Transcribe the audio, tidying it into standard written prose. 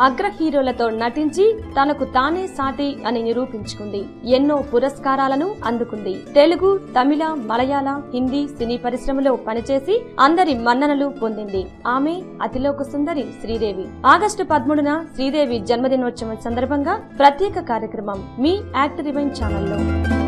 అగ్ర హీరోలతో నటించి తనకు తానే సాటి అని నిరూపించుకుంది. ఎన్నో పురస్కారాలను అందుకుంది. తెలుగు, తమిళ, మలయాళ, హిందీ సినీ పరిశ్రమలో పనిచేసి అందరి మన్ననలు పొందింది. ఆమె అతిలోక సుందరి శ్రీదేవి. ఆగస్టు 13న శ్రీదేవి జన్మదినోత్సవం సందర్భంగా ప్రత్యేక కార్యక్రమం మీ యాక్ట్ రివైండ్ ఛానల్లో.